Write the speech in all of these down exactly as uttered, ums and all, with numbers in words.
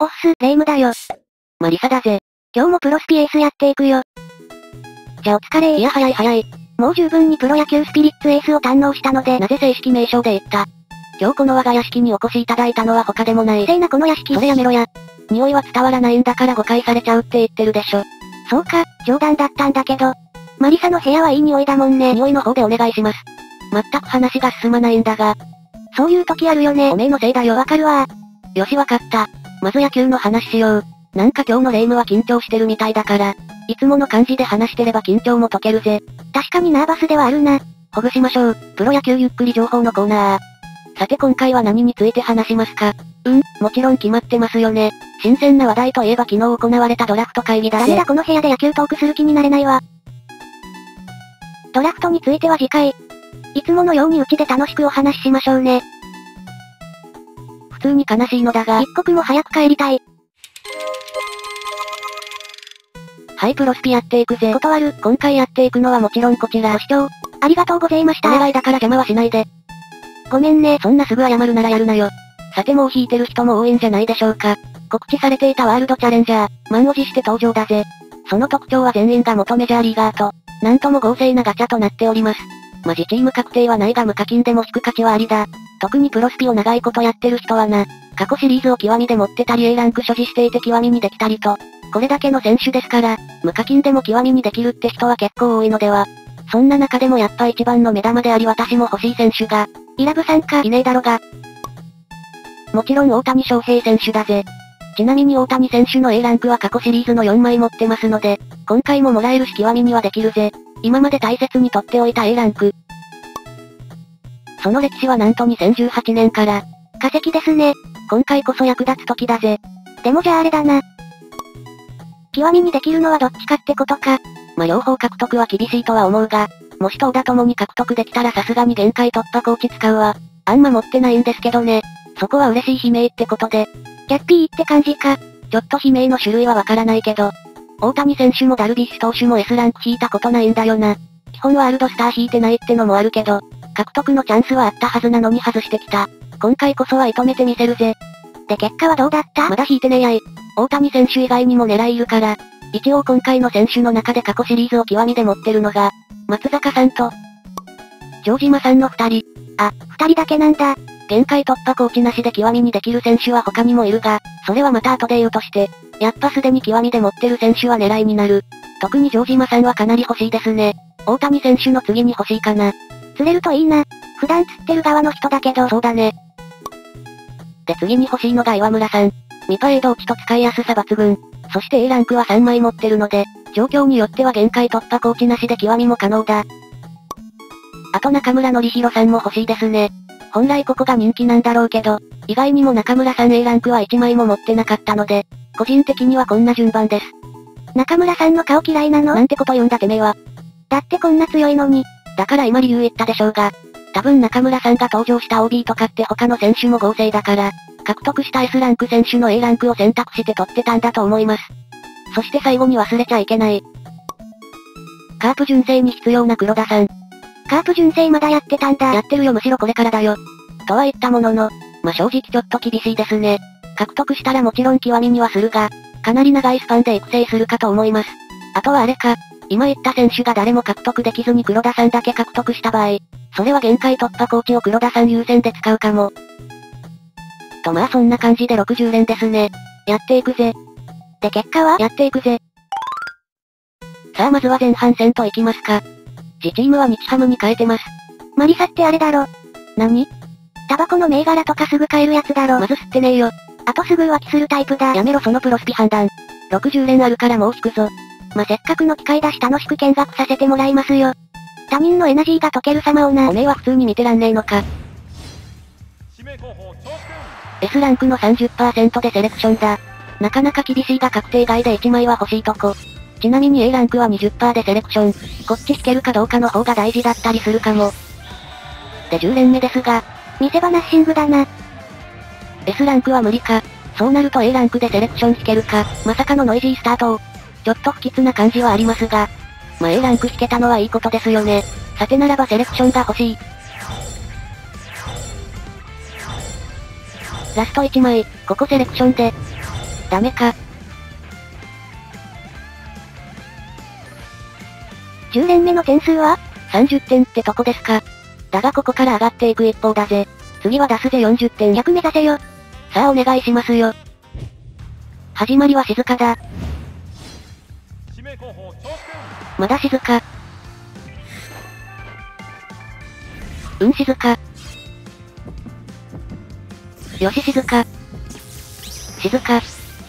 おっす、レイムだよ。 まリサだぜ。 今日もプロスピエースやっていくよ。じゃあお疲れー。 いや早い早い。 もう十分にプロ野球スピリッツエースを堪能したので、 なぜ正式名称で言った？今日この我が屋敷にお越しいただいたのは他でもない。 うるせえなこの屋敷。 それやめろや。匂いは伝わらないんだから誤解されちゃうって言ってるでしょ。 そうか、冗談だったんだけど。マリサの部屋はいい匂いだもんね。 匂いの方でお願いします。全く話が進まないんだが。 そういう時あるよね。 おめえのせいだよ。 わかるわー。よしわかった。まず野球の話しよう。なんか今日のレイムは緊張してるみたいだから、いつもの感じで話してれば緊張も解けるぜ。 確かにナーバスではあるな。 ほぐしましょう。プロ野球ゆっくり情報のコーナー。さて今回は何について話しますか？うん、もちろん決まってますよね。新鮮な話題といえば昨日行われたドラフト会議だぜ。 誰だこの部屋で野球トークする気になれないわ。ドラフトについては次回。いつものようにうちで楽しくお話ししましょうね。 普通に悲しいのだが。 一刻も早く帰りたい。 はい、プロスピやっていくぜ。 断る。 今回やっていくのはもちろんこちら。 ご視聴、ありがとうございました。 お願いだから邪魔はしないで。 ごめんね。 そんなすぐ謝るならやるなよ。さてもう引いてる人も多いんじゃないでしょうか。告知されていたワールドチャレンジャー、満を持して登場だぜ。その特徴は全員が元メジャーリーガーと、なんとも豪勢なガチャとなっております。まじチーム確定はないが無課金でも引く価値はありだ。特にプロスピを長いことやってる人はな、過去シリーズを極みで持ってたり エー ランク所持していて極みにできたりと、これだけの選手ですから、無課金でも極みにできるって人は結構多いのでは。そんな中でもやっぱ一番の目玉であり私も欲しい選手が、 イラブさんか。 いねえだろが。もちろん大谷翔平選手だぜ。ちなみに大谷選手の エー ランクは過去シリーズのよんまい持ってますので、今回ももらえるし極みにはできるぜ。今まで大切に取っておいた エー ランク。その歴史はなんとにせんじゅうはちねんから。 化石ですね。 今回こそ役立つ時だぜ。 でもじゃああれだな。極みにできるのはどっちかってことか。 まあ、両方獲得は厳しいとは思うが、もし投打ともに獲得できたらさすがに限界突破コーチ使うわ。あんま持ってないんですけどね。そこは嬉しい悲鳴ってことで。 ギャッピーって感じか。 ちょっと悲鳴の種類はわからないけど。大谷選手もダルビッシュ投手も エス ランク引いたことないんだよな。基本ワールドスター引いてないってのもあるけど、獲得のチャンスはあったはずなのに外してきた。今回こそは射止めてみせるぜ。 で結果はどうだった？ まだ引いてねえやい。大谷選手以外にも狙いいるから、一応今回の選手の中で過去シリーズを極みで持ってるのが、松坂さんと、城島さんの二人。 あ、二人だけなんだ。 限界突破コーチなしで極みにできる選手は他にもいるが、それはまた後で言うとして、やっぱすでに極みで持ってる選手は狙いになる。特に城島さんはかなり欲しいですね。大谷選手の次に欲しいかな。 釣れるといいな。普段釣ってる側の人だけど。 そうだね。で次に欲しいのが岩村さん。ミパエイド落ちと使いやすさ抜群。そして エー ランクはさんまい持ってるので、状況によっては限界突破コーチなしで極みも可能だ。あと中村則弘さんも欲しいですね。本来ここが人気なんだろうけど、意外にも中村さん エー ランクはいちまいも持ってなかったので、個人的にはこんな順番です。 中村さんの顔嫌いなの？ なんてこと言うんだてめえは。 だってこんな強いのに。 だから今理由言ったでしょうが。多分中村さんが登場した オービー とかって他の選手も合成だから、獲得した エス ランク選手の エー ランクを選択して取ってたんだと思います。そして最後に忘れちゃいけない。カープ純正に必要な黒田さん。 カープ純正まだやってたんだ。 やってるよむしろこれからだよ。とは言ったものの、まあ、正直ちょっと厳しいですね。獲得したらもちろん極みにはするが、かなり長いスパンで育成するかと思います。あとはあれか、今言った選手が誰も獲得できずに黒田さんだけ獲得した場合、それは限界突破コーチを黒田さん優先で使うかも。とまあそんな感じでろくじゅう連ですね。やっていくぜ。 で結果は？ やっていくぜ。さあまずは前半戦といきますか。自チームは日ハムに変えてます。 マリサってあれだろ。 何？ タバコの銘柄とかすぐ買えるやつだろ。 まず吸ってねえよ。 あとすぐ浮気するタイプだ。 やめろそのプロスピ判断。ろくじゅう連あるからもう引くぞ。 ま、せっかくの機会だし楽しく見学させてもらいますよ。他人のエナジーが溶ける様をな。 おめえは普通に見てらんねえのか。S ランクの さんじゅっパーセント でセレクションだ。なかなか厳しいが確定外でいちまいは欲しいとこ。ちなみに A ランクは にじゅっパーセント でセレクション。こっち引けるかどうかの方が大事だったりするかも。でじゅう連目ですが、 見せ場ナッシングだな。 S ランクは無理か。そうなると A ランクでセレクション引けるか、まさかのノイジースタートを。ちょっと不吉な感じはありますが。まあ、A ランク引けたのはいいことですよね。さてならばセレクションが欲しい。ラストいちまい、ここセレクションで。 ダメか。 じゅう連目の点数は ? さんじゅってんってとこですか。だがここから上がっていく一方だぜ。次は出すぜよんじゅってん。 ひゃく目指せよ。 さあお願いしますよ。始まりは静かだ。まだ静か。うん静か。よし静か。静か。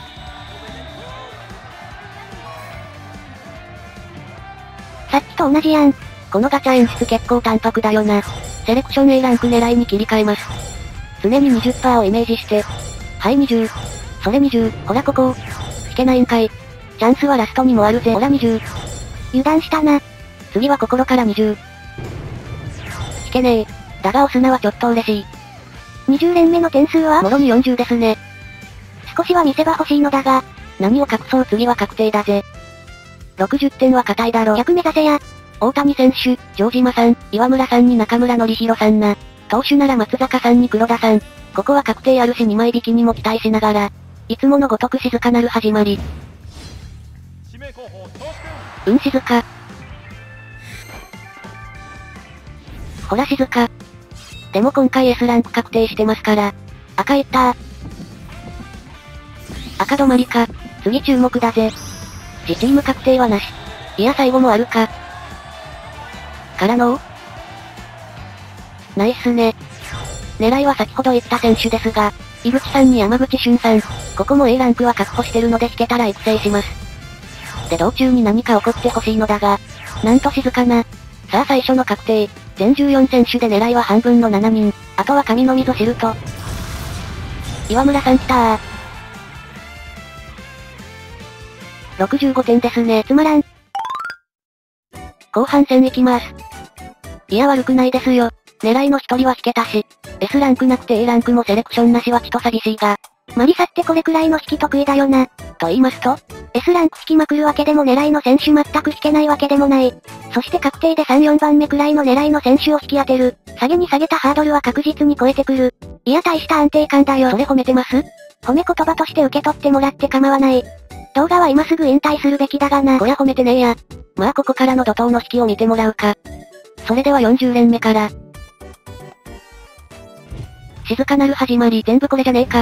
さっきと同じやん。 このガチャ演出結構淡白だよな。セレクション A ランク狙いに切り替えます。常に にじゅっパーセント をイメージして。はいにじゅう。それにじゅう。ほらここ。引けないんかい。チャンスはラストにもあるぜ。ほらにじゅう。 油断したな。 次は心からにじゅう。引けねえ。だが押すなはちょっと嬉しい。 にじゅう連目の点数はもろによんじゅうですね。 少しは見せ場欲しいのだが。 何を隠そう次は確定だぜ。ろくじゅってんは硬いだろ。 ひゃく目指せや。 大谷選手、城島さん、岩村さんに中村則弘さんな。投手なら松坂さんに黒田さん。ここは確定あるしにまい引きにも期待しながら。いつものごとく静かなる始まり。うん静か。ほら静か。でも今回 S ランク確定してますから。赤いったー。赤止まりか。次注目だぜ。自チーム確定はなし。いや最後もあるか。からのナイスね。狙いは先ほど言った選手ですが、井口さんに山口俊さん。ここも A ランクは確保してるので引けたら育成します。で道中に何か起こってほしいのだが、なんと静かな。さあ最初の確定。全じゅうよん選手で狙いは半分のななにん。あとは神のみぞ知ると。岩村さん来たー。ろくじゅうごてんですね。 つまらん。 後半戦行きます。いや悪くないですよ。狙いの一人は引けたし。S ランクなくて A ランクもセレクションなしはちと寂しいが。 マリサってこれくらいの引き得意だよな。 と言いますと ?S ランク引きまくるわけでも狙いの選手全く引けないわけでもない。そして確定でさん、よんばんめくらいの狙いの選手を引き当てる。下げに下げたハードルは確実に超えてくる。いや大した安定感だよ。 それ褒めてます？ 褒め言葉として受け取ってもらって構わない。動画は今すぐ引退するべきだがな。 こりゃ褒めてねえや。まあここからの怒涛の引きを見てもらうか。それではよんじゅう連目から。静かなる始まり全部これじゃねえか。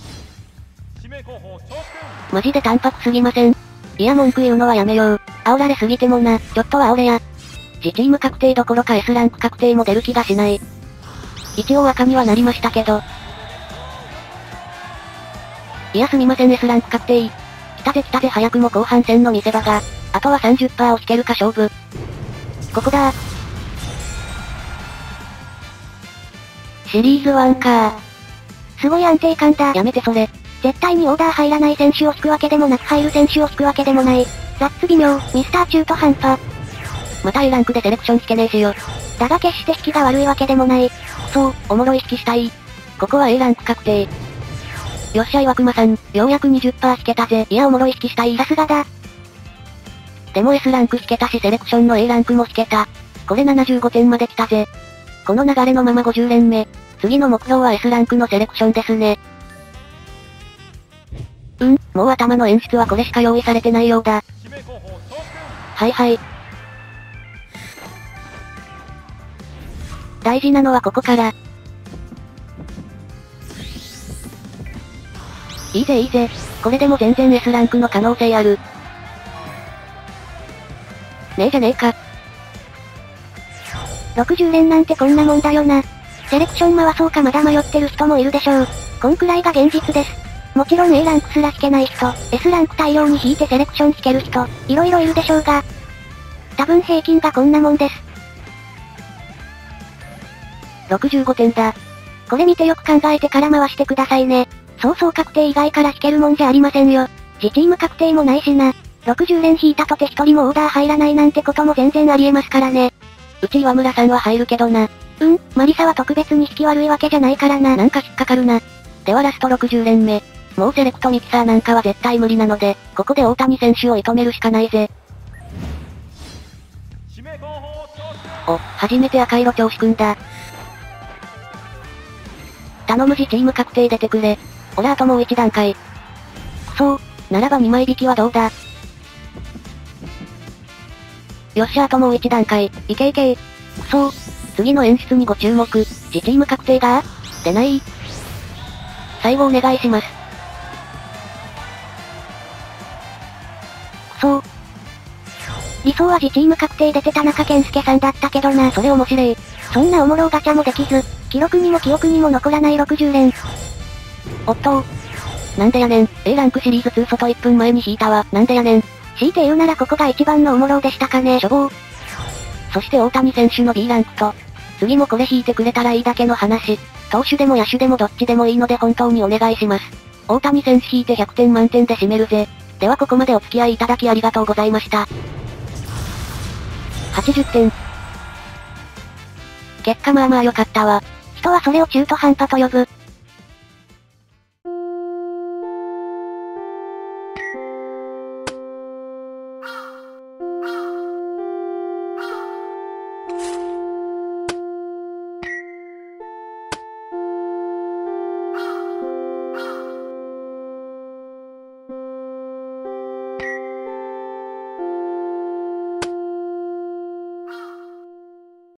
マジで淡白すぎません？いや文句言うのはやめよう。煽られすぎてもな、ちょっとは煽れや。自チーム確定どころか S ランク確定も出る気がしない。一応赤にはなりましたけど。いやすみません S ランク確定。来たぜ来たぜ早くも後半戦の見せ場が。あとは さんじゅっパーセント を引けるか勝負。ここだー。シリーズワンかー。 すごい安定感だ。 やめてそれ。 絶対にオーダー入らない選手を引くわけでもなく入る選手を引くわけでもない。ザッツ微妙、ミスター中途半端。 また A ランクでセレクション引けねえしよ。 だが決して引きが悪いわけでもない。 そう、おもろい引きしたい。ここは A ランク確定。よっしゃ岩熊さん、ようやく にじゅっパーセント 引けたぜ。いやおもろい引きしたい。 さすがだ。 でも S ランク引けたしセレクションの A ランクも引けた。これななじゅうごてんまで来たぜ。この流れのままごじゅう連目。次の目標は S ランクのセレクションですね。うん、もう頭の演出はこれしか用意されてないようだ。はいはい。大事なのはここから。いいぜいいぜ。これでも全然 S ランクの可能性ある。ねえじゃねえか。 ろくじゅう連なんてこんなもんだよな。セレクション回そうかまだ迷ってる人もいるでしょう。こんくらいが現実です。もちろん A ランクすら引けない人、S ランク大量に引いてセレクション引ける人、いろいろいるでしょうが。多分平均がこんなもんです。 ろくじゅうごてんだ。 これ見てよく考えてから回してくださいね。そうそう確定以外から引けるもんじゃありませんよ。自チーム確定もないしな。ろくじゅう連引いたとて一人もオーダー入らないなんてことも全然ありえますからね。 うち岩村さんは入るけどな。 うん、マリサは特別に引き悪いわけじゃないからな。 なんか引っかかるな。ではラストろくじゅう連目。もうセレクトミキサーなんかは絶対無理なので、ここで大谷選手を射止めるしかないぜ。お、初めて赤色調子くんだ。頼む自チーム確定出てくれ。ほらあともう一段階。くそう。ならばにまい引きはどうだ？よっしゃあともう一段階。いけいけ。くそー。次の演出にご注目。自チーム確定が出ない。最後お願いします。くそー。 理想は自チーム確定出て田中健介さんだったけどな。 それ面白い。 そんなおもろうガチャもできず、記録にも記憶にも残らないろくじゅう連。 おっとー。なんでやねん。A ランクシリーズに外いっぷんまえに引いたわ。なんでやねん。 強いて言うならここが一番のおもろうでしたかね。 しょぼー。そして大谷選手の B ランクと、次もこれ引いてくれたらいいだけの話。投手でも野手でもどっちでもいいので本当にお願いします。大谷選手引いてひゃくてん満点で締めるぜ。ではここまでお付き合いいただきありがとうございました。はちじゅってん。結果まあまあ良かったわ。 人はそれを中途半端と呼ぶ。